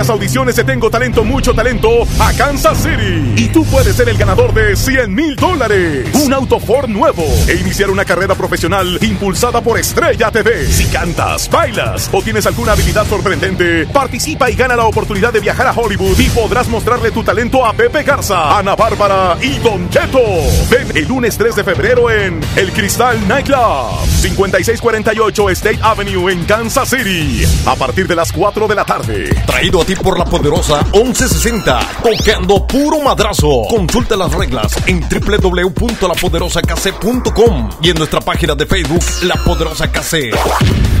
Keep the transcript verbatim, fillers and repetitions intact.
las audiciones de Tengo Talento, Mucho Talento a Kansas City. Y tú puedes ser el ganador de cien mil dólares, un auto Ford nuevo e iniciar una carrera profesional impulsada por Estrella T V. Si cantas, bailas o tienes alguna habilidad sorprendente, participa y gana la oportunidad de viajar a Hollywood y podrás mostrarle tu talento a Pepe Garza, Ana Bárbara y Don Cheto. Ven el lunes tres de febrero en El Cristal Nightclub, cincuenta y seis cuarenta y ocho State Avenue en Kansas City, a partir de las cuatro de la tarde. Traído a ti por la poderosa once sesenta, tocando puro madrazo. Consulta las reglas en doble u doble u doble u punto la poderosa k c punto com y en nuestra página de Facebook La Poderosa K C.